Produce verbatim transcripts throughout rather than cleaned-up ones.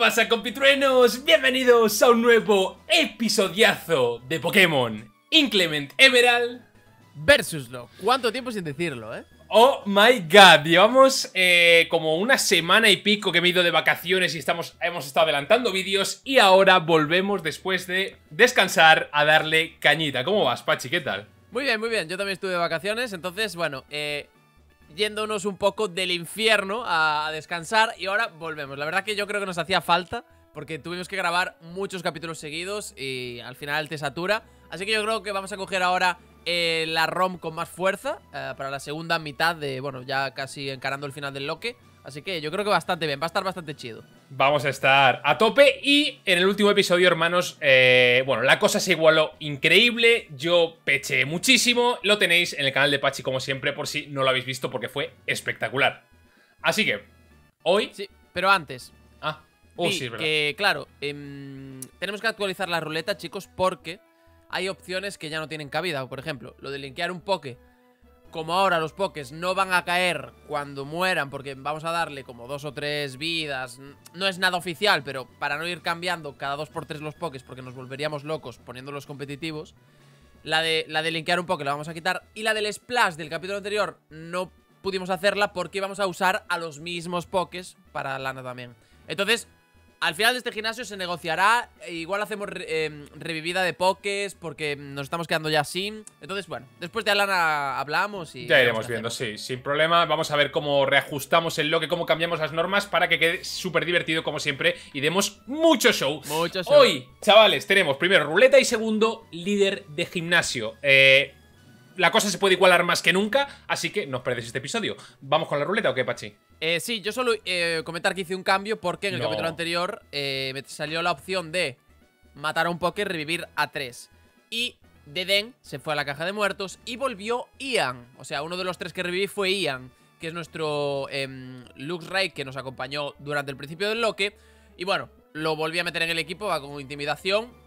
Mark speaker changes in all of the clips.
Speaker 1: pasa, compitruenos? Bienvenidos a un nuevo episodiazo de Pokémon Inclement Emerald
Speaker 2: Versuslo. ¿Cuánto tiempo sin decirlo, eh?
Speaker 1: Oh my god, llevamos eh, como una semana y pico que me he ido de vacaciones y estamos, hemos estado adelantando vídeos. Y ahora volvemos después de descansar a darle cañita. ¿Cómo vas, Pachi? ¿Qué tal?
Speaker 2: Muy bien, muy bien, yo también estuve de vacaciones. Entonces, bueno, eh... yéndonos un poco del infierno a, a descansar. Y ahora volvemos. La verdad que yo creo que nos hacía falta, porque tuvimos que grabar muchos capítulos seguidos y al final te satura. Así que yo creo que vamos a coger ahora eh, la ROM con más fuerza eh, para la segunda mitad de, bueno, ya casi encarando el final del loque. Así que yo creo que bastante bien, va a estar bastante chido.
Speaker 1: Vamos a estar a tope. Y en el último episodio, hermanos, eh, bueno, la cosa se igualó increíble. Yo peché muchísimo. Lo tenéis en el canal de Pachi, como siempre, por si no lo habéis visto, porque fue espectacular. Así que, hoy...
Speaker 2: Sí, pero antes...
Speaker 1: Ah, oh,
Speaker 2: sí,
Speaker 1: sí, es verdad.
Speaker 2: Que, claro, eh, tenemos que actualizar la ruleta, chicos, porque hay opciones que ya no tienen cabida. Por ejemplo, lo de linkear un Poké. Como ahora los Pokés no van a caer cuando mueran, porque vamos a darle como dos o tres vidas. No es nada oficial, pero para no ir cambiando cada dos por tres los Pokés, porque nos volveríamos locos poniéndolos competitivos. La de, la de linkear un Poké la vamos a quitar. Y la del Splash del capítulo anterior no pudimos hacerla porque íbamos a usar a los mismos Pokés para Lana también. Entonces, al final de este gimnasio se negociará. Igual hacemos re, eh, revivida de Pokés, porque nos estamos quedando ya sin. Entonces, bueno, después de Alana hablamos y...
Speaker 1: Ya iremos viendo, sí, sin problema. Vamos a ver cómo reajustamos el loque, cómo cambiamos las normas para que quede súper divertido como siempre y demos mucho show.
Speaker 2: Mucho show.
Speaker 1: Hoy, chavales, tenemos primero ruleta y segundo líder de gimnasio. Eh... La cosa se puede igualar más que nunca, así que no os perdéis este episodio. ¿Vamos con la ruleta o qué, Pachi?
Speaker 2: Eh, sí, yo solo eh, comentar que hice un cambio porque en el
Speaker 1: No.
Speaker 2: capítulo anterior eh, me salió la opción de matar a un Poké, revivir a tres. Y Deden se fue a la caja de muertos y volvió Ian. O sea, uno de los tres que reviví fue Ian, que es nuestro eh, Luxray, que nos acompañó durante el principio del loque. Y bueno, lo volví a meter en el equipo, va con intimidación.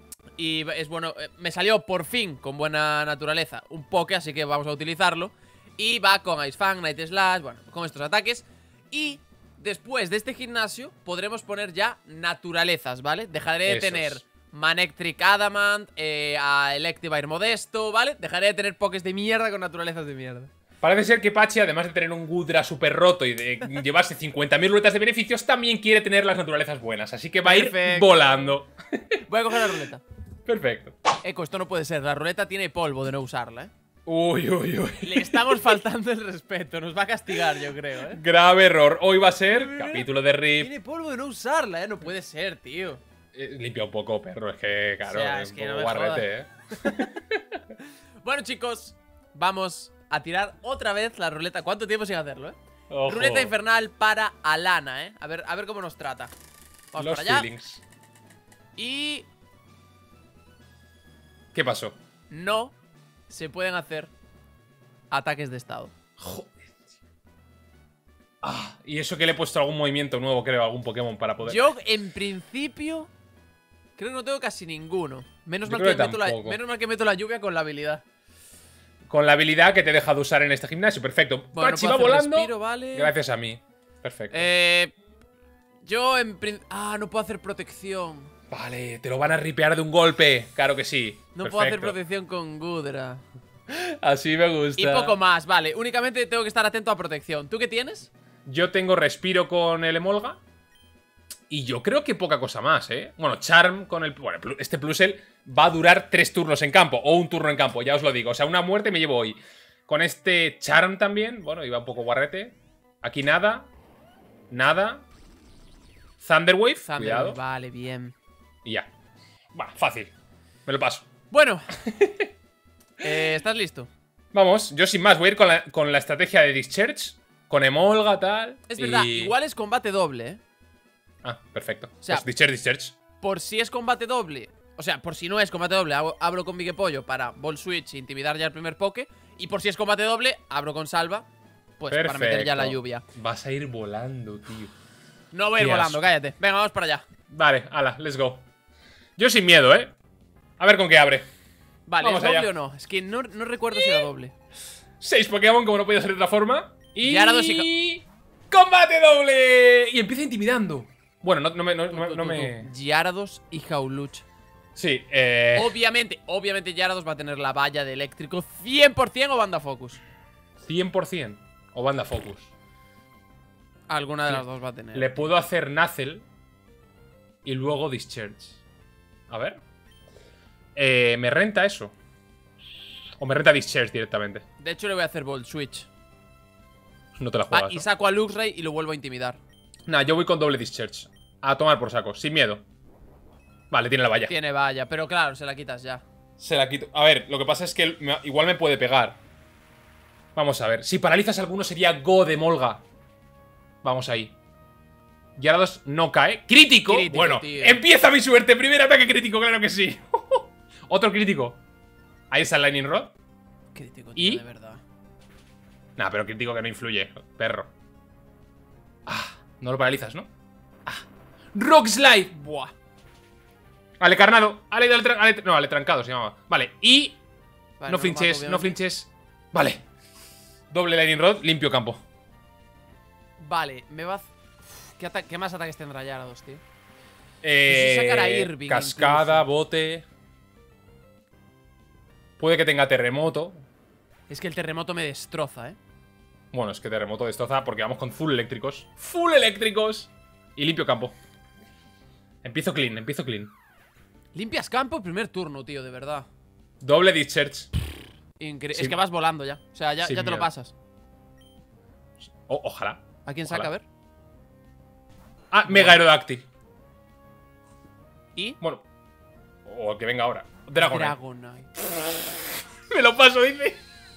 Speaker 2: Y es bueno, me salió por fin con buena naturaleza un Poké, así que vamos a utilizarlo. Y va con Ice Fang, Night Slash, bueno, con estos ataques. Y después de este gimnasio podremos poner ya naturalezas, ¿vale? Dejaré de
Speaker 1: Esos.
Speaker 2: tener Manectric Adamant, eh, a Electivire Modesto, ¿vale? Dejaré de tener Pokés de mierda con naturalezas de mierda.
Speaker 1: Parece ser que Pachi, además de tener un Gudra súper roto y de llevarse cincuenta mil ruletas de beneficios, también quiere tener las naturalezas buenas. Así que va a ir
Speaker 2: Perfecto.
Speaker 1: volando.
Speaker 2: Voy a coger la ruleta.
Speaker 1: Perfecto.
Speaker 2: Eco, esto no puede ser, la ruleta tiene polvo de no usarla, ¿eh?
Speaker 1: Uy, uy, uy.
Speaker 2: Le estamos faltando el respeto, nos va a castigar, yo creo, ¿eh?
Speaker 1: Grave error. Hoy va a ser capítulo de R I P.
Speaker 2: Tiene polvo de no usarla, ¿eh? No puede ser, tío.
Speaker 1: Eh, limpia un poco, perro. Es que, claro,
Speaker 2: O sea,
Speaker 1: es
Speaker 2: es
Speaker 1: un
Speaker 2: que
Speaker 1: poco
Speaker 2: no me
Speaker 1: guarrete, eh.
Speaker 2: Bueno, chicos, vamos a tirar otra vez la ruleta. ¿Cuánto tiempo sin hacerlo, eh?
Speaker 1: Ojo.
Speaker 2: Ruleta infernal para Alana, ¿eh? A ver, a ver cómo nos trata. Vamos
Speaker 1: Los
Speaker 2: para allá.
Speaker 1: feelings.
Speaker 2: Y
Speaker 1: ¿Qué pasó?
Speaker 2: no se pueden hacer ataques de estado.
Speaker 1: Joder. Ah, y eso que le he puesto algún movimiento nuevo, creo, algún Pokémon para poder.
Speaker 2: Yo, en principio, creo que no tengo casi ninguno. Menos,
Speaker 1: Yo
Speaker 2: mal
Speaker 1: creo
Speaker 2: que,
Speaker 1: que
Speaker 2: meto la,
Speaker 1: tampoco.
Speaker 2: menos mal que meto la lluvia con la habilidad.
Speaker 1: Con la habilidad que te deja de usar en este gimnasio. Perfecto.
Speaker 2: Bueno,
Speaker 1: Pachi
Speaker 2: puedo
Speaker 1: va
Speaker 2: hacer
Speaker 1: volando.
Speaker 2: respiro, vale.
Speaker 1: Gracias a mí. Perfecto.
Speaker 2: Eh, yo, en principio... Ah, no puedo hacer protección.
Speaker 1: Vale, te lo van a ripear de un golpe. Claro que sí.
Speaker 2: No
Speaker 1: Perfecto.
Speaker 2: puedo hacer protección con Gudra.
Speaker 1: Así me gusta.
Speaker 2: Y poco más, vale. Únicamente tengo que estar atento a protección. ¿Tú qué tienes?
Speaker 1: Yo tengo respiro con el Emolga. Y yo creo que poca cosa más, ¿eh? Bueno, Charm con el... Bueno, este Plusel va a durar tres turnos en campo. O un turno en campo, ya os lo digo. O sea, una muerte me llevo hoy. Con este Charm también. Bueno, iba un poco guarrete. Aquí nada. Nada. Thunderwave.
Speaker 2: Thunder,
Speaker 1: Cuidado.
Speaker 2: vale, bien.
Speaker 1: Y ya. Va, fácil. Me lo paso.
Speaker 2: Bueno. eh, ¿Estás listo?
Speaker 1: Vamos, yo sin más voy a ir con la, con la estrategia de Discharge. Con Emolga, tal.
Speaker 2: Es
Speaker 1: y...
Speaker 2: verdad, igual es combate doble, ¿eh?
Speaker 1: Ah, perfecto.
Speaker 2: O sea,
Speaker 1: pues Discharge, Discharge.
Speaker 2: Por si es combate doble, o sea, por si no es combate doble, abro, abro con Migue Pollo para Ball Switch e intimidar ya el primer Poké. Y por si es combate doble, abro con Salva, pues
Speaker 1: Perfecto.
Speaker 2: para meter ya la lluvia.
Speaker 1: Vas a ir volando, tío.
Speaker 2: No voy a ir
Speaker 1: Qué
Speaker 2: volando,
Speaker 1: asco.
Speaker 2: cállate. Venga, vamos para allá.
Speaker 1: Vale, ala, let's go. Yo sin miedo, ¿eh? A ver con qué abre.
Speaker 2: Vale,
Speaker 1: Vamos
Speaker 2: ¿es doble
Speaker 1: allá.
Speaker 2: o no? Es que no, no recuerdo si era doble.
Speaker 1: Seis Pokémon, como no podía ser de otra forma. Y...
Speaker 2: Y ahora dos y...
Speaker 1: ¡combate doble! Y empieza intimidando. Bueno, no, no me... No,
Speaker 2: Tú,
Speaker 1: no-
Speaker 2: tú,
Speaker 1: no
Speaker 2: tú,
Speaker 1: me...
Speaker 2: tú. Gyarados y Hawlucha.
Speaker 1: Sí, eh...
Speaker 2: Obviamente, obviamente Gyarados va a tener la valla de eléctrico cien por cien o banda Focus.
Speaker 1: cien por cien. O banda Focus.
Speaker 2: Alguna de
Speaker 1: Sí.
Speaker 2: las dos va a tener.
Speaker 1: Le puedo hacer Nuzzle y luego Discharge. A ver. Eh, ¿Me renta eso? O me renta Discharge directamente.
Speaker 2: De hecho, le voy a hacer Bolt Switch.
Speaker 1: No te la
Speaker 2: Ah,
Speaker 1: juegas,
Speaker 2: y
Speaker 1: ¿no?
Speaker 2: saco a Luxray y lo vuelvo a intimidar.
Speaker 1: Nah, yo voy con doble Discharge. A tomar por saco, sin miedo. Vale, tiene la valla.
Speaker 2: Tiene valla, pero claro, se la quitas ya.
Speaker 1: Se la quito. A ver, lo que pasa es que me- igual me puede pegar. Vamos a ver. Si paralizas a alguno sería Go de Molga. Vamos ahí. Gyarados no cae. ¡Crítico!
Speaker 2: Crítico,
Speaker 1: bueno,
Speaker 2: tío.
Speaker 1: empieza mi suerte. Primer ataque crítico, claro que sí. Otro crítico. Ahí está el Lightning Rod.
Speaker 2: Crítico,
Speaker 1: ¿Y?
Speaker 2: tío, de verdad.
Speaker 1: Nah, pero crítico que no influye, perro. Ah, no lo paralizas, ¿no? Ah. Rock Slide.
Speaker 2: Buah.
Speaker 1: Ale carnado. Ale, ale, tra- ale- no, ale trancado se llamaba. Vale, y...
Speaker 2: Vale,
Speaker 1: no
Speaker 2: lo
Speaker 1: flinches,
Speaker 2: mato,
Speaker 1: no
Speaker 2: obviamente.
Speaker 1: flinches. Vale. Doble Lightning Rod, limpio campo.
Speaker 2: Vale, me va a... Uf, ¿Qué, ata- ¿Qué más ataques tendrá Gyarados, tío?
Speaker 1: Eh,
Speaker 2: sacar a Irving
Speaker 1: cascada,
Speaker 2: incluso.
Speaker 1: bote. Puede que tenga terremoto.
Speaker 2: Es que el terremoto me destroza, ¿eh?
Speaker 1: Bueno, es que terremoto destroza porque vamos con full eléctricos. ¡Full eléctricos! Y limpio campo. Empiezo clean, empiezo clean.
Speaker 2: Limpias campo el primer turno, tío, de verdad.
Speaker 1: Doble Discharge.
Speaker 2: Incre-
Speaker 1: Sí.
Speaker 2: Es que vas volando ya. O sea, ya,
Speaker 1: Sin
Speaker 2: ya te lo
Speaker 1: miedo.
Speaker 2: pasas.
Speaker 1: O- ojalá.
Speaker 2: ¿A quién
Speaker 1: Ojalá.
Speaker 2: saca? A ver.
Speaker 1: Ah, Mega Aerodáctil.
Speaker 2: ¿Y?
Speaker 1: Bueno. O el que venga ahora. Dragonite.
Speaker 2: Dragonite.
Speaker 1: Me lo paso, dice.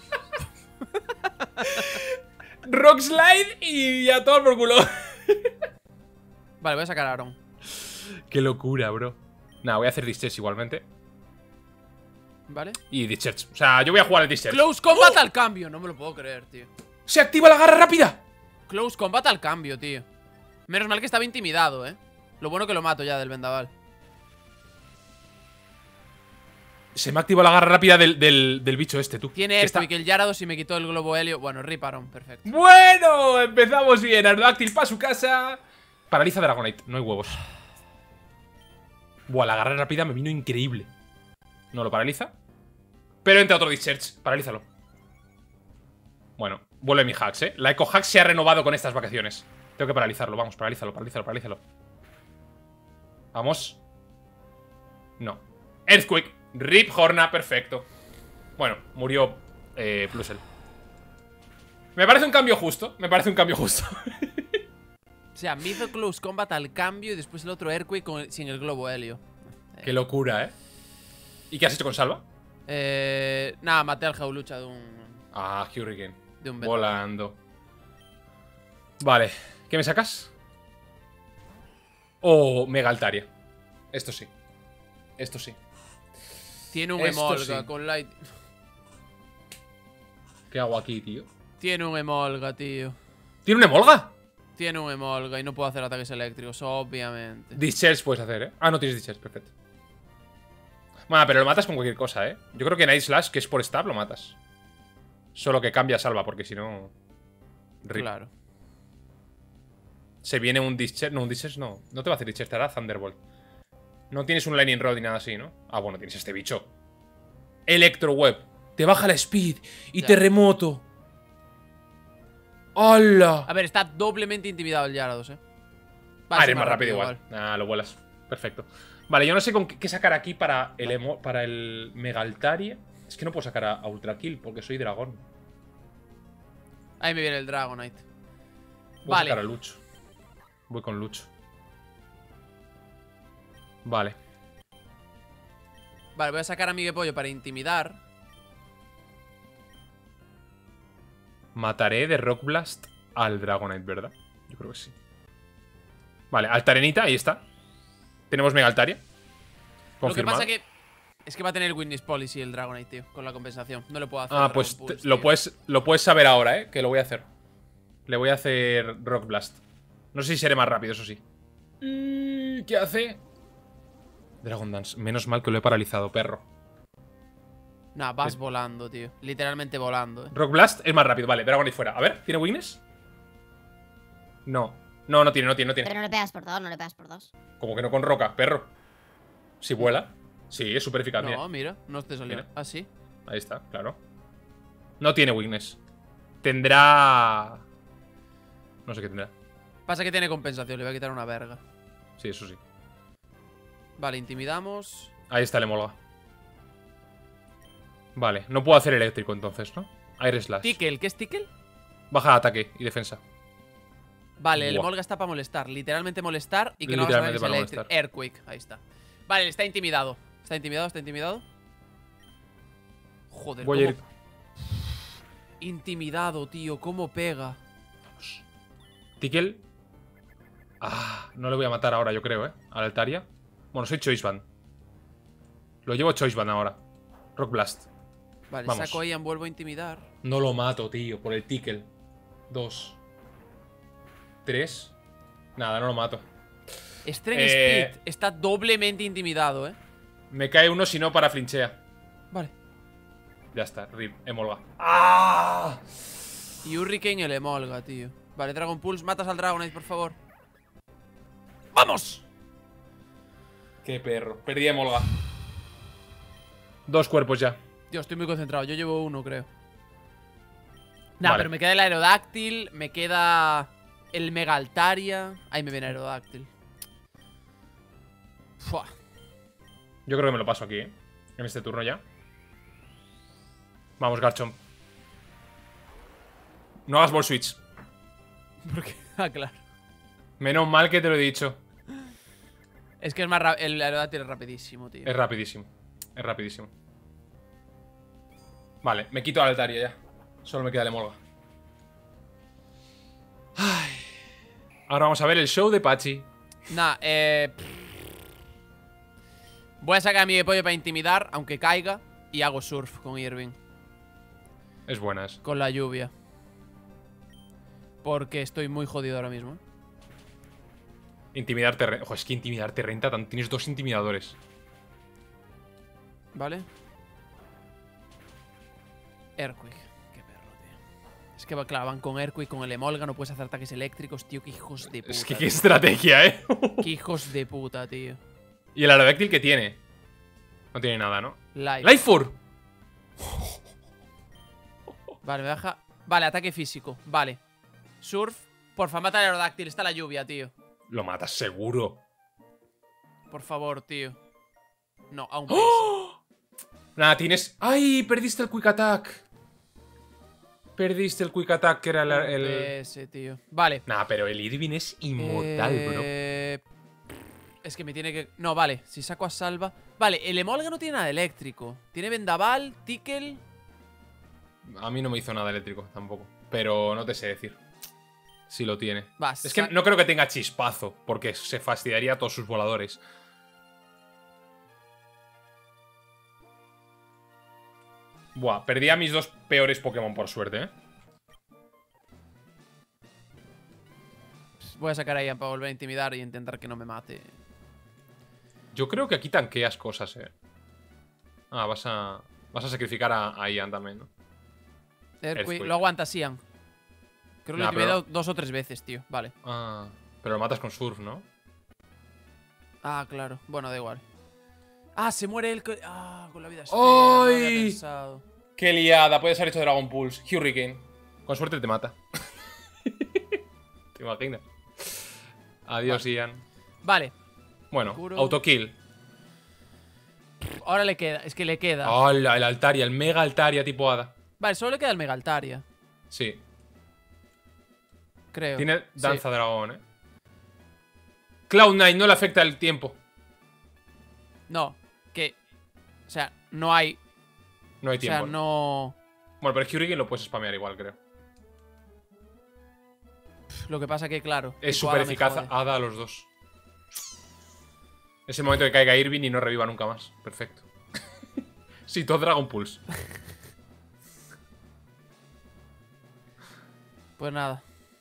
Speaker 1: Rock Slide y ya todo por culo.
Speaker 2: Vale, voy a sacar a Aaron.
Speaker 1: Qué locura, bro. Nada, voy a hacer Discharge igualmente.
Speaker 2: ¿Vale?
Speaker 1: Y Discharge. O sea, yo voy a jugar el Discharge.
Speaker 2: Close Combat al cambio. No me lo puedo creer, tío.
Speaker 1: ¡Se activa la garra rápida!
Speaker 2: Close Combat al cambio, tío. Menos mal que estaba intimidado, ¿eh? Lo bueno que lo mato ya del vendaval.
Speaker 1: Se me activa la garra rápida del, del, del bicho este, tú.
Speaker 2: Tiene
Speaker 1: Que está-
Speaker 2: Earthquake, el Gyarados y me quitó el globo helio. Bueno, Rip Aaron, perfecto.
Speaker 1: Bueno, empezamos bien. Aerodáctil para su casa. Paraliza Dragonite. No hay huevos. Buah, la garra rápida me vino increíble. No lo paraliza. Pero entra otro Discharge. Paralízalo. Bueno, vuelve mi hacks, ¿eh? La Eco Hack se ha renovado con estas vacaciones. Tengo que paralizarlo. Vamos, paralízalo, paralízalo, paralízalo. Vamos. No. Earthquake. Rip Horna, perfecto. Bueno, murió eh, Plusel. Me parece un cambio justo. Me parece un cambio justo.
Speaker 2: O sea, me hizo Close Combat al cambio y después el otro Earthquake con el- sin el globo helio.
Speaker 1: Qué locura, ¿eh? ¿Y qué has hecho con Salva?
Speaker 2: Eh. Nada, maté al Hawlucha de un.
Speaker 1: Ah, Hurricane.
Speaker 2: De un vendaval.
Speaker 1: Volando. Vale. ¿Qué me sacas? Oh, Mega Altaria. Esto sí. Esto sí.
Speaker 2: Tiene un
Speaker 1: Esto
Speaker 2: Emolga
Speaker 1: sí.
Speaker 2: con Light.
Speaker 1: ¿Qué hago aquí, tío?
Speaker 2: Tiene un Emolga, tío.
Speaker 1: ¿Tiene una Emolga?
Speaker 2: Tiene un Emolga y no puedo hacer ataques eléctricos, obviamente.
Speaker 1: Discharge puedes hacer, ¿eh? Ah, no tienes Discharge, perfecto. Bueno, pero lo matas con cualquier cosa, ¿eh? Yo creo que Night Slash, que es por stab, lo matas. Solo que cambia Salva, porque si no... Rip.
Speaker 2: Claro.
Speaker 1: Se viene un Discharge... No, un Discharge no. No te va a hacer Discharge, te hará Thunderbolt. No tienes un Lightning Rod ni nada así, ¿no? Ah, bueno, tienes este bicho. Electro Web. Te baja la speed. Y
Speaker 2: Ya.
Speaker 1: terremoto. ¡Hala!
Speaker 2: A ver, está doblemente intimidado el Gyarados, eh. Va,
Speaker 1: Ah,
Speaker 2: sí,
Speaker 1: eres más rápido igual. Ah, lo vuelas. Perfecto. Vale, yo no sé con qué, qué sacar aquí para el, emo- para el Mega Altaria. Es que no puedo sacar a, a Ultra Kill porque soy dragón.
Speaker 2: Ahí me viene el Dragonite.
Speaker 1: Voy a
Speaker 2: Vale.
Speaker 1: sacar a Lucho. Voy con Lucho. Vale.
Speaker 2: Vale, voy a sacar a Miguel Pollo para intimidar.
Speaker 1: Mataré de Rock Blast al Dragonite, ¿verdad? Yo creo que sí. Vale, Altarenita, ahí está. Tenemos Mega Altaria.
Speaker 2: Lo que
Speaker 1: Confirmado.
Speaker 2: pasa que es que va a tener Witness Policy el Dragonite, tío, con la compensación. No le puedo hacer
Speaker 1: Ah,
Speaker 2: Dragon
Speaker 1: pues
Speaker 2: Pulse,
Speaker 1: te- lo,
Speaker 2: tío.
Speaker 1: puedes, lo puedes saber ahora, ¿eh? Que lo voy a hacer. Le voy a hacer Rock Blast. No sé si seré más rápido, eso sí. ¿Y qué hace? Dragon Dance. Menos mal que lo he paralizado, perro.
Speaker 2: Nah, vas
Speaker 1: Es-
Speaker 2: volando, tío. Literalmente volando, eh.
Speaker 1: Rock Blast es más rápido. Vale, Dragonite fuera. A ver, ¿tiene weakness? No. No, no tiene, no tiene, no tiene.
Speaker 3: Pero no le pegas por dos, no le pegas por dos.
Speaker 1: Como que no con roca, perro. Si vuela. Sí, es súper eficaz, mira.
Speaker 2: No, mira, no te salió.
Speaker 1: Mira.
Speaker 2: Ah, sí.
Speaker 1: Ahí está, claro. No tiene weakness. Tendrá... No sé qué tendrá.
Speaker 2: Pasa que tiene compensación, le voy a quitar una verga.
Speaker 1: Sí, eso sí.
Speaker 2: Vale, intimidamos.
Speaker 1: Ahí está el Emolga. Vale, no puedo hacer eléctrico entonces, ¿no? Air Slash.
Speaker 2: Tickle, ¿qué es Tickle?
Speaker 1: Baja de ataque y defensa.
Speaker 2: Vale, el
Speaker 1: Buah.
Speaker 2: Molga está para molestar. Literalmente molestar y que no vamos a ver
Speaker 1: Literalmente
Speaker 2: es
Speaker 1: para
Speaker 2: electric.
Speaker 1: molestar.
Speaker 2: Earthquake, ahí está. Vale, está intimidado. Está intimidado, está intimidado. Joder,
Speaker 1: Voy a
Speaker 2: cómo-
Speaker 1: ir...
Speaker 2: Intimidado, tío, cómo pega.
Speaker 1: Tickle. Ah, no le voy a matar ahora, yo creo, ¿eh? A la Altaria. Bueno, soy Choice Band. Lo llevo Choice Band ahora. Rock Blast.
Speaker 2: Vale,
Speaker 1: Vamos.
Speaker 2: saco Ian, vuelvo a intimidar.
Speaker 1: No lo mato, tío, por el Tickle. Dos. Tres. Nada, no lo mato.
Speaker 2: Strength
Speaker 1: Eh.
Speaker 2: Speed está doblemente intimidado, eh.
Speaker 1: Me cae uno si no para flinchea.
Speaker 2: Vale.
Speaker 1: Ya está, rip, Emolga. ¡Ah!
Speaker 2: Y Hurricane el Emolga, tío. Vale, Dragon Pulse, matas al Dragonite, por favor. ¡Vamos!
Speaker 1: Qué perro. Perdí a Emolga. Dos cuerpos ya.
Speaker 2: Tío, estoy muy concentrado. Yo llevo uno, creo. Nah,
Speaker 1: Vale.
Speaker 2: pero me queda el Aerodáctil. Me queda el Mega Altaria. Ahí me viene Aerodáctil. Fua.
Speaker 1: Yo creo que me lo paso aquí, ¿eh? En este turno ya. Vamos, Garchomp. No hagas ball switch.
Speaker 2: ¿Por qué? Ah, claro.
Speaker 1: Menos mal que te lo he dicho.
Speaker 2: Es que es más ra- el Aerodáctil es rapidísimo, tío.
Speaker 1: Es rapidísimo. Es rapidísimo. Vale, me quito la Altaria ya. Solo me queda el Emolga. Ay. Ahora vamos a ver el show de Pachi.
Speaker 2: Nah, eh... Voy a sacar a mi pollo para intimidar, aunque caiga. Y hago surf con Irving.
Speaker 1: Es buena esa.
Speaker 2: Con la lluvia. Porque estoy muy jodido ahora mismo.
Speaker 1: Intimidar te renta. Ojo, es que intimidar te renta. tan- Tienes dos intimidadores.
Speaker 2: ¿Vale? Earthquake. Qué perro, tío. Es que, claro, van con Earthquake, con el Emolga. No puedes hacer ataques eléctricos, tío. Qué hijos de puta.
Speaker 1: Es que qué
Speaker 2: tío.
Speaker 1: estrategia, ¿eh?
Speaker 2: Qué hijos de puta, tío.
Speaker 1: ¿Y el Aerodáctil qué tiene? No tiene nada, ¿no?
Speaker 2: Life.
Speaker 1: ¡Life Four!
Speaker 2: Vale, me baja. Vale, ataque físico. Vale. Surf. Porfa, mata al Aerodáctil. Está la lluvia, tío.
Speaker 1: Lo matas seguro.
Speaker 2: Por favor, tío. No, aún
Speaker 1: ¡Oh! Nada, tienes... ¡Ay! Perdiste el Quick Attack. Perdiste el Quick Attack, que era el... el...
Speaker 2: Ese, tío. Vale.
Speaker 1: Nah, pero el Irving es inmortal, bro.
Speaker 2: Eh, Es que me tiene que... No, vale. Si saco a Salva... Vale, el Emolga no tiene nada eléctrico. Tiene Vendaval, Tickle...
Speaker 1: A mí no me hizo nada eléctrico tampoco. Pero no te sé decir si lo tiene.
Speaker 2: Va,
Speaker 1: Es que
Speaker 2: sa-
Speaker 1: no creo que tenga chispazo, porque se fastidiaría a todos sus voladores. Buah, perdí a mis dos peores Pokémon por suerte, ¿eh?
Speaker 2: Voy a sacar a Ian para volver a intimidar y intentar que no me mate.
Speaker 1: Yo creo que aquí tanqueas cosas, ¿eh? Ah, vas a... Vas a sacrificar a, a Ian también, ¿no?
Speaker 2: Earthquake.
Speaker 1: Earthquake.
Speaker 2: Lo aguantas, Ian. Creo que
Speaker 1: Nah,
Speaker 2: lo he intimidado
Speaker 1: pero-
Speaker 2: dos o tres veces, tío. Vale.
Speaker 1: Ah, pero lo matas con Surf, ¿no?
Speaker 2: Ah, claro. Bueno, da igual. Ah, se muere él con... Ah, con la vida esfera. No lo había
Speaker 1: ¡Ay!
Speaker 2: pensado.
Speaker 1: ¡Qué liada! Puedes haber hecho Dragon Pulse. Hurricane. Con suerte te mata. ¿Te imaginas? Adiós, Ian.
Speaker 2: Vale.
Speaker 1: Bueno,
Speaker 2: Curo.
Speaker 1: autokill.
Speaker 2: Ahora le queda. Es que le queda.
Speaker 1: ¡Hala! El Altaria, el Mega Altaria tipo Hada.
Speaker 2: Vale, solo le queda el Mega Altaria.
Speaker 1: Sí.
Speaker 2: Creo.
Speaker 1: Tiene
Speaker 2: Sí.
Speaker 1: Danza Dragón, ¿eh? Cloud Nine no le afecta el tiempo.
Speaker 2: No. Que... O sea, no hay...
Speaker 1: No hay
Speaker 2: O sea,
Speaker 1: tiempo.
Speaker 2: no...
Speaker 1: Bueno, pero el Hurricane lo puedes spamear igual, creo.
Speaker 2: Lo que pasa que, claro...
Speaker 1: Es
Speaker 2: tipo
Speaker 1: súper
Speaker 2: Hada me
Speaker 1: eficaz
Speaker 2: jode.
Speaker 1: Hada a los dos. Es el momento que caiga Irving y no reviva nunca más. Perfecto. Sí, todo Dragon Pulse.
Speaker 2: Pues nada.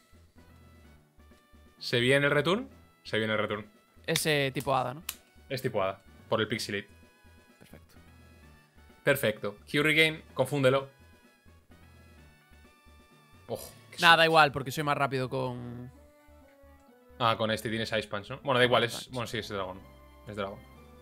Speaker 1: ¿Se viene el return? Se viene el return.
Speaker 2: Ese tipo Hada, ¿no?
Speaker 1: Es tipo Hada. Por el Pixelate.
Speaker 2: Perfecto.
Speaker 1: Perfecto. Hurricane, confúndelo. Ojo. qué
Speaker 2: Nada,
Speaker 1: suerte.
Speaker 2: igual, porque soy más rápido con...
Speaker 1: Ah, con este tienes Ice Punch, ¿no? Bueno, da igual, es... Bueno, sí, es dragón. Es dragón.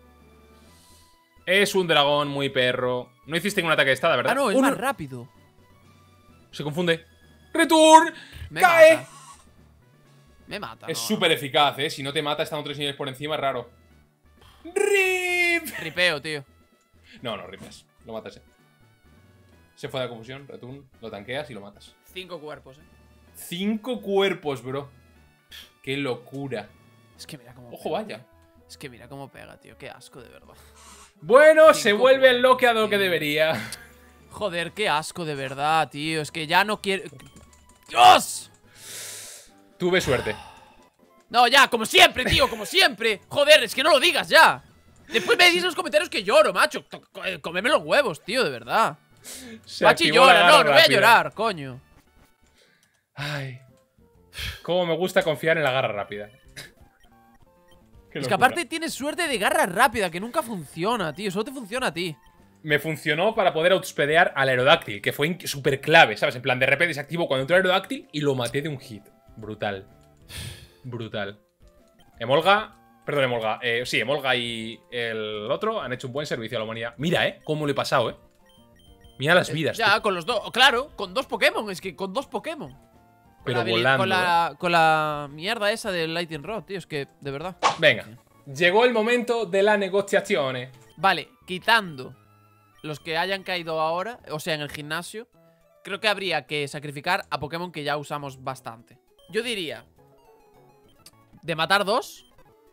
Speaker 1: Es un dragón muy perro. No hiciste ningún ataque de estada, ¿verdad?
Speaker 2: Ah, no, es
Speaker 1: ¡Oh,
Speaker 2: más
Speaker 1: no!
Speaker 2: rápido.
Speaker 1: Se confunde. ¡Return!
Speaker 2: Me
Speaker 1: ¡Cae!
Speaker 2: mata. Me mata.
Speaker 1: Es
Speaker 2: no,
Speaker 1: súper eficaz, ¿eh? Si no te mata estando tres niveles por encima, es raro. ¡Rip!
Speaker 2: no. Ripeo, tío.
Speaker 1: No, no, ripes. Lo matas, eh. Se fue de la confusión, return, lo tanqueas y lo matas.
Speaker 2: Cinco cuerpos, eh.
Speaker 1: Cinco cuerpos, bro. ¡Qué locura!
Speaker 2: Es que mira cómo
Speaker 1: Ojo,
Speaker 2: pega,
Speaker 1: vaya.
Speaker 2: tío. Es que mira cómo pega, tío. Qué asco, de verdad.
Speaker 1: Bueno,
Speaker 2: Cinco
Speaker 1: se vuelve el
Speaker 2: cuerpos,
Speaker 1: loqueado lo que
Speaker 2: tío.
Speaker 1: debería.
Speaker 2: Joder, qué asco, de verdad, tío. Es que ya no quiero... ¡Dios!
Speaker 1: Tuve suerte.
Speaker 2: No, ya, como siempre, tío, como siempre. Joder, es que no lo digas ya. Después me decís en los comentarios que lloro, macho. Comeme los huevos, tío, de verdad.
Speaker 1: Se
Speaker 2: Pachi
Speaker 1: activó la
Speaker 2: llora,
Speaker 1: garra
Speaker 2: no, no voy a
Speaker 1: rápida.
Speaker 2: llorar, coño.
Speaker 1: Ay. Cómo me gusta confiar en la garra rápida. Qué
Speaker 2: Es que
Speaker 1: locura.
Speaker 2: aparte tienes suerte de garra rápida, que nunca funciona, tío. Solo te funciona a ti.
Speaker 1: Me funcionó para poder outspedear al Aerodáctil, que fue súper clave, ¿sabes? En plan, de repente se activó cuando entró el Aerodáctil y lo maté de un hit. Brutal. Brutal. Emolga... Perdón, Emolga. Eh, sí, Emolga y el otro han hecho un buen servicio a la humanidad. Mira, ¿eh? Cómo le he pasado, ¿eh? Mira las vidas,
Speaker 2: Ya,
Speaker 1: tío.
Speaker 2: con los dos. Claro, con dos Pokémon. Es que con dos Pokémon. Con
Speaker 1: Pero
Speaker 2: la habili-
Speaker 1: volando,
Speaker 2: Con la, con la mierda esa del Lightning Rod, tío. Es que, de verdad.
Speaker 1: Venga. Llegó el momento de la negociación.
Speaker 2: Vale, quitando los que hayan caído ahora, o sea, en el gimnasio, creo que habría que sacrificar a Pokémon que ya usamos bastante. Yo diría de matar dos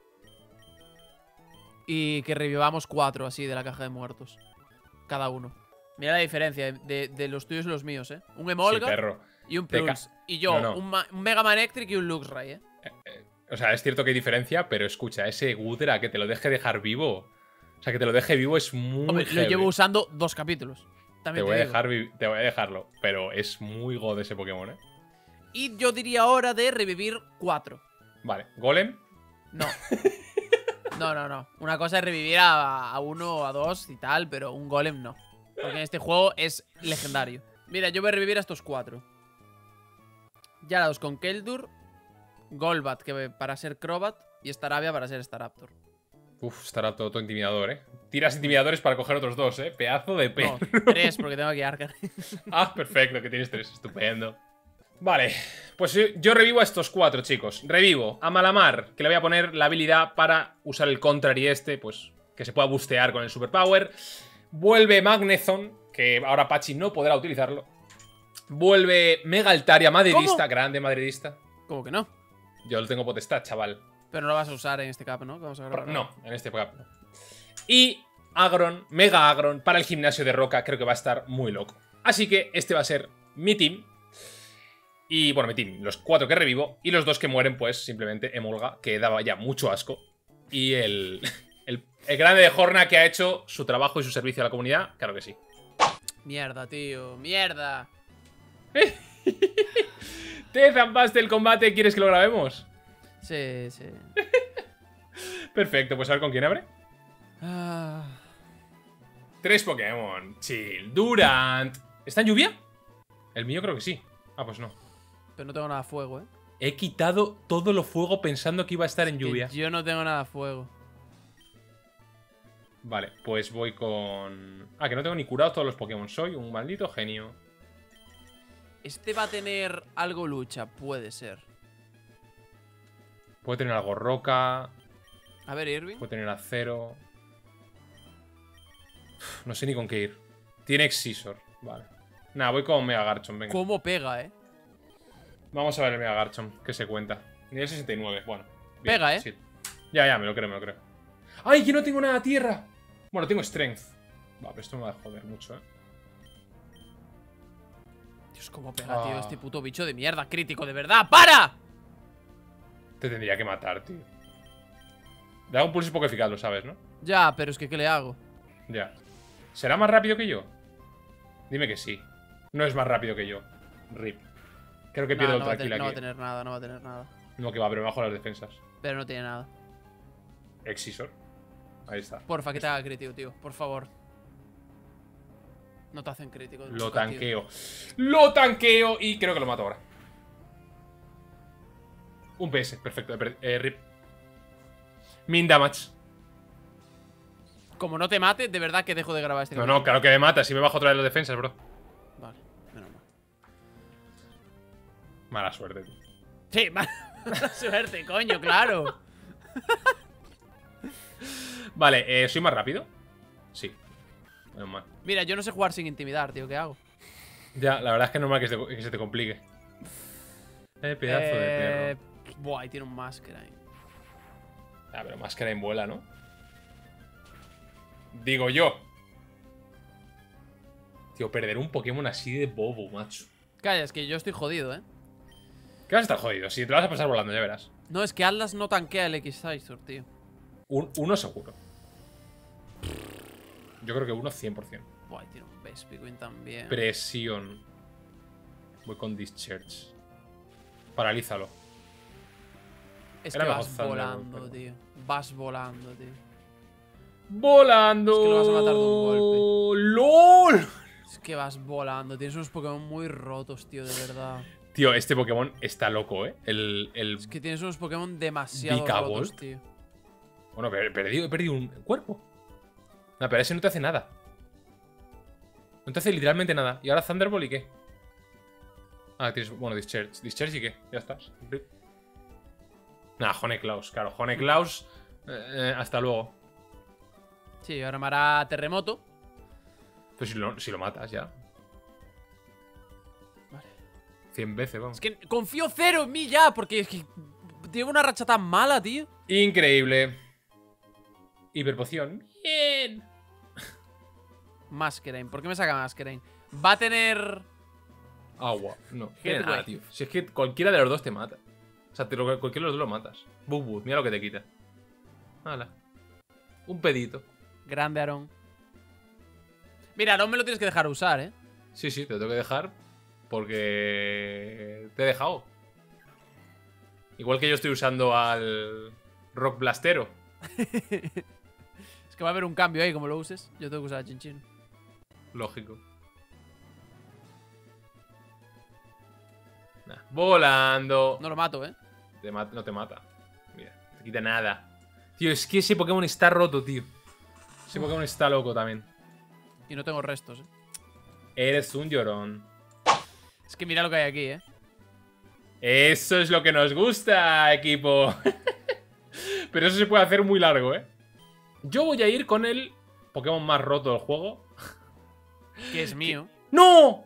Speaker 2: y que revivamos cuatro así de la caja de muertos. Cada uno. Mira la diferencia de, de los tuyos y los míos, ¿eh? Un
Speaker 1: Sí,
Speaker 2: Emolga
Speaker 1: perro.
Speaker 2: y un
Speaker 1: Te ca-
Speaker 2: Pulse. Y yo,
Speaker 1: No, no.
Speaker 2: Un, Ma- un Mega Man Electric y un Luxray, ¿eh?
Speaker 1: O sea, es cierto que hay diferencia, pero escucha, ese Gudra que te lo deje dejar vivo. O sea, que te lo deje vivo es muy
Speaker 2: Hombre, lo
Speaker 1: heavy.
Speaker 2: llevo usando dos capítulos.
Speaker 1: Te
Speaker 2: También
Speaker 1: voy,
Speaker 2: te
Speaker 1: a
Speaker 2: digo.
Speaker 1: dejar vi- te voy a dejarlo, pero es muy god ese Pokémon, ¿eh?
Speaker 2: Y yo diría ahora de revivir cuatro.
Speaker 1: Vale, Golem.
Speaker 2: No. No, no, no. Una cosa es revivir a, a uno o a dos y tal, pero un golem no. Porque en este juego es legendario. Mira, yo voy a revivir a estos cuatro. Gyarados con Keldurr, Golbat que para ser Crobat y Staravia para ser Staraptor.
Speaker 1: Uf, estará todo, todo intimidador, ¿eh? Tiras intimidadores para coger otros dos, ¿eh? Pedazo de pe.
Speaker 2: No, tres porque tengo aquí Arcan.
Speaker 1: Ah, perfecto, que tienes tres. Estupendo. Vale, pues yo, yo revivo a estos cuatro, chicos. Revivo a Malamar, que le voy a poner la habilidad para usar el Contrary este, pues que se pueda bustear con el Superpower. Vuelve Magnezone, que ahora Pachi no podrá utilizarlo. Vuelve Mega Altaria, madridista,
Speaker 2: ¿Cómo?
Speaker 1: grande madridista.
Speaker 2: ¿Cómo que no?
Speaker 1: Yo lo tengo potestad, chaval.
Speaker 2: Pero no lo vas a usar en este cap, ¿no? Que vamos a grabar ahora.
Speaker 1: No, en este cap no. Y Agron, Mega Agron, para el gimnasio de Roca, creo que va a estar muy loco. Así que este va a ser mi team. Y bueno, mi team, los cuatro que revivo. Y los dos que mueren, pues simplemente Emolga, que daba ya mucho asco. Y el, el, el grande de Horna, que ha hecho su trabajo y su servicio a la comunidad. Claro que sí.
Speaker 2: Mierda, tío. Mierda.
Speaker 1: ¿Te zampaste el combate? ¿Quieres que lo grabemos?
Speaker 2: Sí, sí.
Speaker 1: Perfecto, pues a ver con quién abre.
Speaker 2: Ah.
Speaker 1: Tres Pokémon. Chill. Durant. ¿Está en lluvia? El mío creo que sí. Ah, pues no.
Speaker 2: Pero no tengo nada de fuego, ¿eh?
Speaker 1: He quitado todo lo fuego pensando que iba a estar en
Speaker 2: Que
Speaker 1: lluvia.
Speaker 2: yo no tengo nada de fuego.
Speaker 1: Vale, pues voy con... Ah, que no tengo ni curados todos los Pokémon. Soy un maldito genio.
Speaker 2: Este va a tener algo lucha, puede ser.
Speaker 1: Puede tener algo roca.
Speaker 2: A ver, Irving.
Speaker 1: Puede tener acero. Uf, no sé ni con qué ir. Tiene Excisor. Vale. Nada, voy con Mega Garchomp, venga.
Speaker 2: ¿Cómo pega, eh?
Speaker 1: Vamos a ver el Mega Garchomp, que se cuenta. Nivel sesenta y nueve, bueno. Bien,
Speaker 2: Pega, ¿eh?
Speaker 1: sí. Ya, ya, me lo creo, me lo creo. ¡Ay, que no tengo nada de tierra! Bueno, tengo Strength. Va, pero esto me va a joder mucho, eh.
Speaker 2: Dios, cómo pega, tío,
Speaker 1: Ah.
Speaker 2: este puto bicho de mierda crítico, de verdad. ¡Para!
Speaker 1: Te tendría que matar, tío. Le hago un pulso poco eficaz, lo sabes, ¿no?
Speaker 2: Ya, pero es que ¿qué le hago?
Speaker 1: Ya. ¿Será más rápido que yo? Dime que sí. No es más rápido que yo. Rip. Creo que
Speaker 2: Nah,
Speaker 1: pierdo
Speaker 2: no,
Speaker 1: el
Speaker 2: va a
Speaker 1: tranquil
Speaker 2: tener, no va a
Speaker 1: aquí.
Speaker 2: tener nada, no va a tener nada.
Speaker 1: No, que va, pero me bajo las defensas.
Speaker 2: Pero no tiene nada.
Speaker 1: Excisor. Ahí está.
Speaker 2: Porfa, que te haga crítico, tío. Por favor. No te hacen crítico.
Speaker 1: Lo
Speaker 2: nunca, tío.
Speaker 1: tanqueo. Lo tanqueo y creo que lo mato ahora. Un P S, perfecto. Eh, rip. Min damage.
Speaker 2: Como no te mate, de verdad que dejo de grabar este
Speaker 1: No,
Speaker 2: capítulo.
Speaker 1: no, claro que me mata. Si me bajo otra vez las defensas, bro.
Speaker 2: Vale, menos mal.
Speaker 1: Mala suerte.
Speaker 2: Sí, mala suerte, coño, claro.
Speaker 1: Vale, eh, ¿soy más rápido? Sí. Menos mal.
Speaker 2: Mira, yo no sé jugar sin intimidar, tío, ¿qué hago?
Speaker 1: Ya, la verdad es que es normal que se, que se te complique. Eh, pedazo de
Speaker 2: Eh,
Speaker 1: perro.
Speaker 2: Buah, ahí tiene un máscara ahí.
Speaker 1: Ah, pero máscara en vuela, ¿no? Digo yo. Tío, perder un Pokémon así de bobo, macho.
Speaker 2: Calla, es que yo estoy jodido, ¿eh?
Speaker 1: ¿Qué vas a estar jodido? Si te lo vas a pasar volando, ya verás.
Speaker 2: No, es que Atlas no tanquea el X-Sizor, tío.
Speaker 1: Un, uno seguro. Yo creo que uno cien por cien.
Speaker 2: Buah, ahí tiene un Vespiquen también.
Speaker 1: Presión. Voy con Discharge. Paralízalo.
Speaker 2: Es
Speaker 1: Era
Speaker 2: que
Speaker 1: mejor
Speaker 2: vas
Speaker 1: Thunder,
Speaker 2: volando,
Speaker 1: pero-
Speaker 2: tío. Vas volando, tío.
Speaker 1: ¡Volando!
Speaker 2: Es que lo vas a matar de un
Speaker 1: ¡Lol!
Speaker 2: Es que vas volando. Tienes unos Pokémon muy rotos, tío, de verdad.
Speaker 1: Tío, este Pokémon está loco, ¿eh? El... el...
Speaker 2: Es que tienes unos Pokémon demasiado
Speaker 1: Vikavolt.
Speaker 2: rotos, tío.
Speaker 1: Bueno, pero he perdido, he perdido un cuerpo. No, pero ese no te hace nada. No te hace literalmente nada. ¿Y ahora Thunderbolt y qué? Ah, tienes... Bueno, Discharge. Discharge y qué. Ya estás. Rip. Nah, Honeyclaws. Claro, Honeyclaws... Eh, eh, hasta luego.
Speaker 2: Sí, ahora me hará terremoto.
Speaker 1: Pero si lo, si lo matas ya.
Speaker 2: Vale.
Speaker 1: cien veces, vamos.
Speaker 2: Es que confío cero en mí ya, porque es que llevo una racha tan mala, tío.
Speaker 1: Increíble. Hiperpoción. Bien.
Speaker 2: Masquerain. ¿Por qué me saca Masquerain? Va a tener...
Speaker 1: Agua. No. Tiene
Speaker 2: Headway.
Speaker 1: nada, tío. Si es que cualquiera de los dos te mata. O sea, te lo- cualquiera de los dos lo matas. Boo, boo. Mira lo que te quita. Hala. Un pedito.
Speaker 2: Grande Aarón. Mira, Aarón me lo tienes que dejar usar, ¿eh?
Speaker 1: Sí, sí, te lo tengo que dejar. Porque te he dejado. Igual que yo estoy usando al Rock Blastero.
Speaker 2: Es que va a haber un cambio ahí, como lo uses. Yo tengo que usar a Chinchín.
Speaker 1: Lógico. Nah. Volando.
Speaker 2: No lo mato, ¿eh?
Speaker 1: Te mata- no te mata. Mira, no te quita nada. Tío, es que ese Pokémon está roto, tío. Ese Pokémon está loco también.
Speaker 2: Y no tengo restos, ¿eh?
Speaker 1: Eres un llorón.
Speaker 2: Es que mira lo que hay aquí, ¿eh?
Speaker 1: Eso es lo que nos gusta, equipo. Pero eso se puede hacer muy largo, ¿eh? Yo voy a ir con el Pokémon más roto del juego.
Speaker 2: Que es mío.
Speaker 1: ¡No!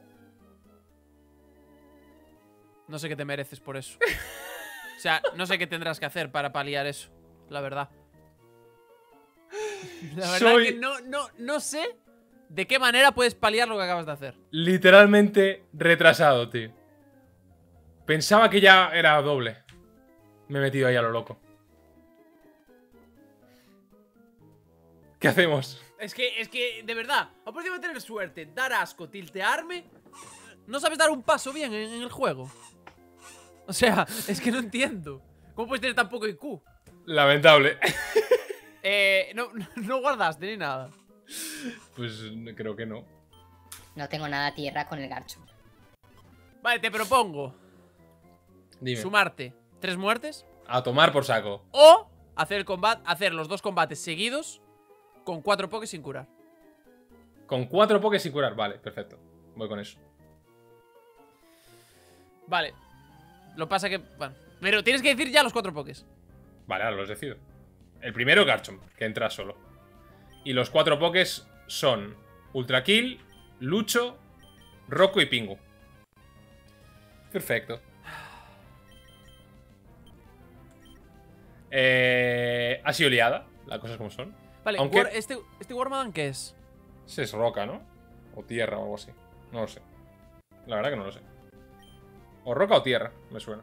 Speaker 2: No sé qué te mereces por eso. O sea, no sé qué tendrás que hacer para paliar eso. La verdad. La verdad
Speaker 1: Soy-
Speaker 2: que no, no, no sé de qué manera puedes paliar lo que acabas de hacer.
Speaker 1: Literalmente retrasado, tío. Pensaba que ya era doble. Me he metido ahí a lo loco. ¿Qué hacemos?
Speaker 2: Es que, es que, de verdad, aparte de tener suerte, dar asco, tiltearme, no sabes dar un paso bien en, en el juego. O sea, es que no entiendo. ¿Cómo puedes tener tan poco I Q?
Speaker 1: Lamentable.
Speaker 2: Eh, no, no guardaste ni nada.
Speaker 1: Pues creo que no.
Speaker 3: No tengo nada a tierra con el garcho.
Speaker 2: Vale, te propongo
Speaker 1: Dime.
Speaker 2: sumarte tres muertes
Speaker 1: A tomar por saco.
Speaker 2: o hacer el combate, hacer los dos combates seguidos con cuatro pokés sin curar.
Speaker 1: Con cuatro pokés sin curar. Vale, perfecto. Voy con eso.
Speaker 2: Vale. Lo pasa que... Bueno, pero tienes que decir ya los cuatro pokés.
Speaker 1: Vale, ahora los decido. El primero, Garchomp, que entra solo. Y los cuatro pokés son Ultra Kill, Lucho, Rocco y Pingu. Perfecto. Eh, ha sido liada, las cosas como son.
Speaker 2: Vale,
Speaker 1: Aunque-
Speaker 2: War- este, este Wormadam, ¿qué es?
Speaker 1: Ese es roca, ¿no? O tierra o algo así. No lo sé. La verdad que no lo sé. O roca o tierra, me suena.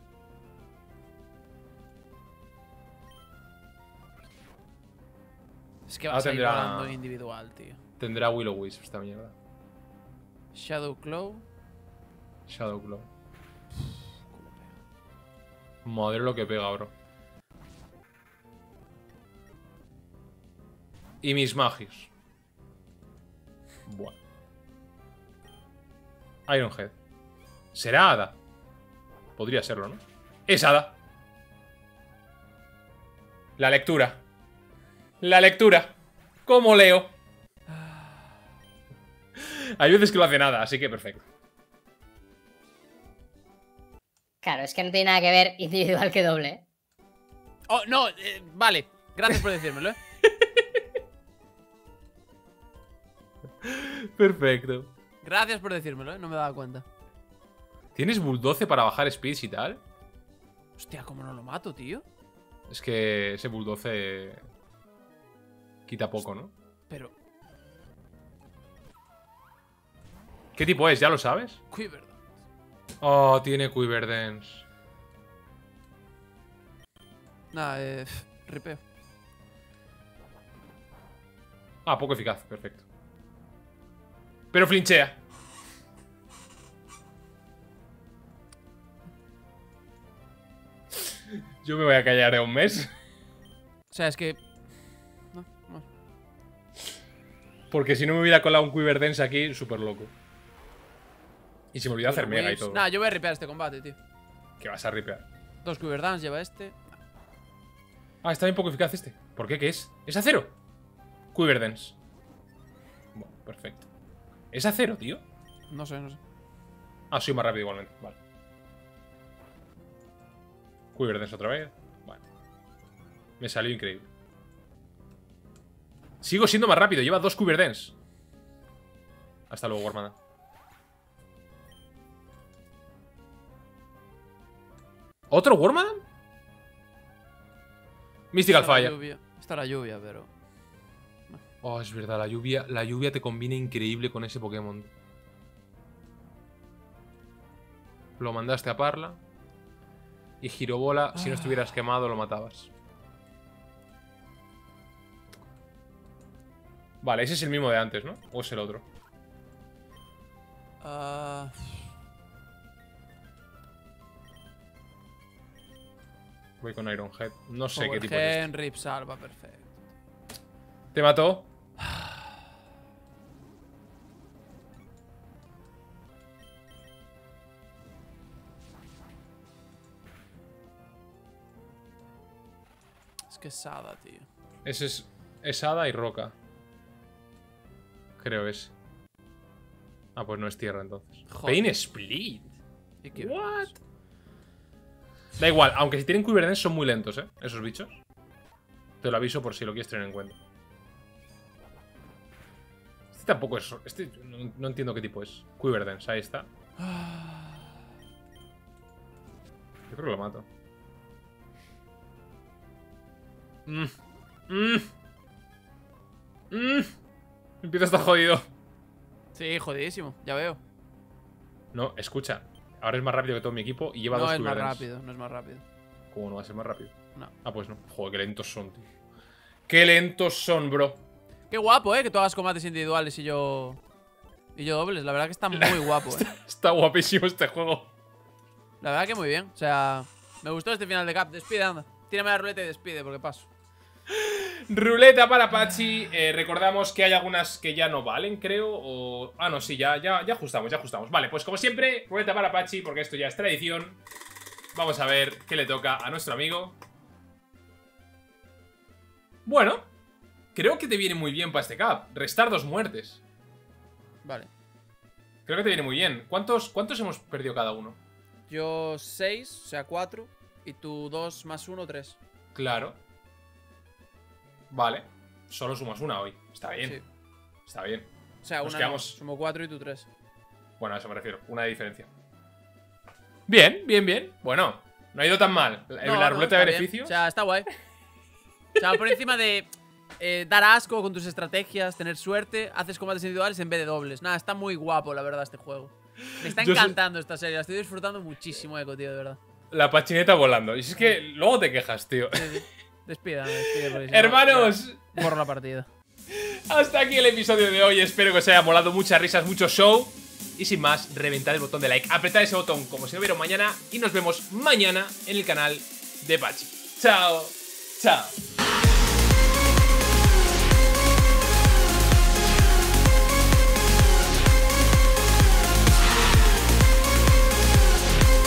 Speaker 2: Es que
Speaker 1: Ah,
Speaker 2: vas a ir
Speaker 1: tendrá-
Speaker 2: volando individual, tío.
Speaker 1: Tendrá Willow Wisp esta mierda.
Speaker 2: Shadow Claw.
Speaker 1: Shadow Claw. Madre lo que pega, bro. Y mis magios. Buah. Iron Head. ¿Será Hada? Podría serlo, ¿no? Es Hada. La lectura. La lectura. ¿Cómo leo? Hay veces que no hace nada, así que perfecto.
Speaker 3: Claro, es que no tiene nada que ver individual que doble, ¿eh?
Speaker 2: Oh, no, eh, vale. Gracias por decírmelo, ¿eh?
Speaker 1: Perfecto.
Speaker 2: Gracias por decírmelo, ¿eh? No me daba cuenta.
Speaker 1: ¿Tienes Bull doce para bajar speeds y tal?
Speaker 2: Hostia, ¿cómo no lo mato, tío?
Speaker 1: Es que ese Bull doce quita poco, ¿no?
Speaker 2: Pero...
Speaker 1: ¿Qué tipo es? ¿Ya lo sabes?
Speaker 2: Quiver.
Speaker 1: Oh, tiene Quiver Dance.
Speaker 2: Nada, eh... Ripeo.
Speaker 1: Ah, poco eficaz, perfecto. Pero flinchea. Yo me voy a callar de un mes.
Speaker 2: O sea, es que... No, no.
Speaker 1: Porque si no me hubiera colado un Quiver Dance aquí, súper loco. Y se me olvidó hacer mega y todo.
Speaker 2: Nah, yo voy a ripear este combate, tío.
Speaker 1: ¿Qué vas a ripear?
Speaker 2: Dos Quiver Dance lleva este.
Speaker 1: Ah, está bien poco eficaz este. ¿Por qué? ¿Qué es? ¿Es acero? Quiver Dance. Bueno, perfecto. ¿Es acero, tío?
Speaker 2: No sé, no sé.
Speaker 1: Ah, soy más rápido igualmente. Vale. Quiver Dance otra vez. Vale. Me salió increíble. Sigo siendo más rápido. Lleva dos Quiver Dance. Hasta luego, Warmana. ¿Otro Warmana? Mystical
Speaker 2: Está la
Speaker 1: Fire.
Speaker 2: lluvia. Está la lluvia, pero...
Speaker 1: Oh, es verdad, la lluvia, la lluvia te combina increíble con ese Pokémon. Lo mandaste a Parla. Y Girobola, si no estuvieras quemado, lo matabas. Vale, ese es el mismo de antes, ¿no? ¿O es el otro?
Speaker 2: Ah...
Speaker 1: Voy con Iron Head. No sé qué tipo es
Speaker 2: Gen,
Speaker 1: este.
Speaker 2: Rip, salva, perfecto.
Speaker 1: ¿Te mató?
Speaker 2: Es que es Sada, tío.
Speaker 1: Ese es, es Hada y Roca. Creo ese. Ah, pues no es tierra entonces.
Speaker 2: Joder.
Speaker 1: Pain Split.
Speaker 2: ¿Y qué
Speaker 1: What?
Speaker 2: ves?
Speaker 1: Da igual, aunque si tienen Quiver Dance son muy lentos, ¿eh? Esos bichos. Te lo aviso por si lo quieres tener en cuenta. Este tampoco es... Este no, no entiendo qué tipo es. Quiver Dance, ahí está. Yo creo que lo mato. Mm. Mm. Mm. Empieza a estar jodido.
Speaker 2: Sí, jodidísimo, ya veo.
Speaker 1: No, escucha. Ahora es más rápido que todo mi equipo y lleva
Speaker 2: No
Speaker 1: dos
Speaker 2: es más
Speaker 1: Quiver Dance.
Speaker 2: rápido, no es más rápido.
Speaker 1: ¿Cómo no va a ser más rápido?
Speaker 2: No.
Speaker 1: Ah, pues no. Joder, qué lentos son, tío. Qué lentos son, bro.
Speaker 2: Qué guapo, eh, que tú hagas combates individuales y yo... Y yo dobles, la verdad que está muy guapo, eh.
Speaker 1: Está guapísimo este juego.
Speaker 2: La verdad que muy bien, o sea... Me gustó este final de cap, despide, anda. Tírame la ruleta y despide, porque paso.
Speaker 1: Ruleta para Pachi. Eh, recordamos que hay algunas que ya no valen, creo. O... Ah, no, sí, ya, ya, ya ajustamos, ya ajustamos. Vale, pues como siempre, ruleta para Pachi, porque esto ya es tradición. Vamos a ver qué le toca a nuestro amigo. Bueno, creo que te viene muy bien para este cap. Restar dos muertes.
Speaker 2: Vale.
Speaker 1: Creo que te viene muy bien. ¿Cuántos, cuántos hemos perdido cada uno?
Speaker 2: Yo seis, o sea cuatro. Y tú dos más uno, tres.
Speaker 1: Claro. Vale. Solo sumas una hoy. Está bien.
Speaker 2: Sí.
Speaker 1: Está bien.
Speaker 2: O sea,
Speaker 1: Nos
Speaker 2: una
Speaker 1: quedamos-
Speaker 2: no, sumo cuatro y tú tres.
Speaker 1: Bueno, a eso me refiero. Una de diferencia. Bien, bien, bien. Bueno, no ha ido tan mal. La,
Speaker 2: No,
Speaker 1: la
Speaker 2: no,
Speaker 1: ruleta de
Speaker 2: está bien.
Speaker 1: beneficios.
Speaker 2: O sea, está guay. O sea, por encima de eh, dar asco con tus estrategias, tener suerte, haces combates individuales en vez de dobles. Nada, está muy guapo, la verdad, este juego. Me está
Speaker 1: Yo sé-
Speaker 2: encantando esta serie, la estoy disfrutando muchísimo, Eco, tío, de verdad.
Speaker 1: La pachineta volando. Y si es que luego te quejas, tío.
Speaker 2: Sí, sí. Despida, despide, porque si no,
Speaker 1: Hermanos,
Speaker 2: ya borro la partida.
Speaker 1: hasta aquí el episodio de hoy. Espero que os haya molado, muchas risas, mucho show. Y sin más, reventad el botón de like, apretad ese botón como si no hubiera un mañana. Y nos vemos mañana en el canal de Pachi. Chao, chao.